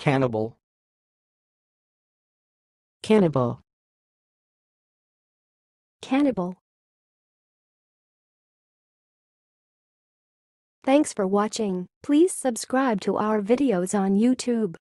Cannibal. Cannibal. Cannibal. Thanks for watching. Please subscribe to our videos on YouTube.